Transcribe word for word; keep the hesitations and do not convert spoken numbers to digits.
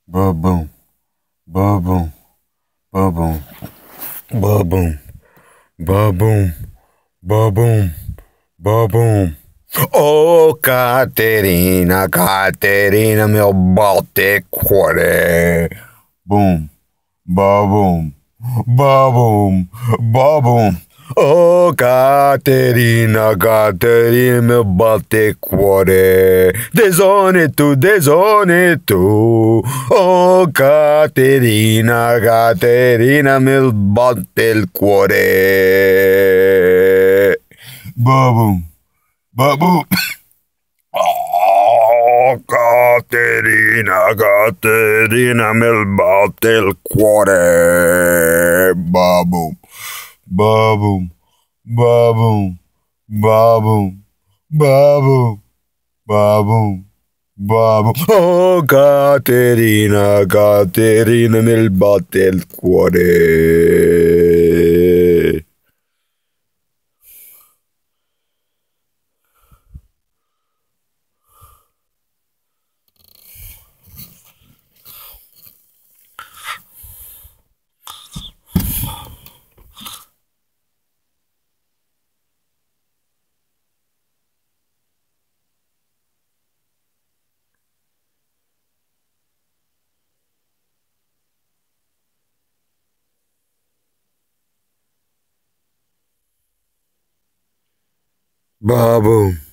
Ba boom, ba boom, ba boom, ba boom, ba boom, ba boom, ba boom. Oh Caterina, Caterina, mio botte cuore. Boom, ba boom, ba boom, ba boom. Oh Caterina, Caterina, mio batte cuore. Desone tu, desone tu. Oh Caterina, Caterina, mi batte il cuore. Babum, babum. Oh Caterina, Caterina, mi batte il cuore. Babum. Babum, babum, babum, babum, babum, babum. Oh, Caterina, Caterina, nel batte il cuore. Babum.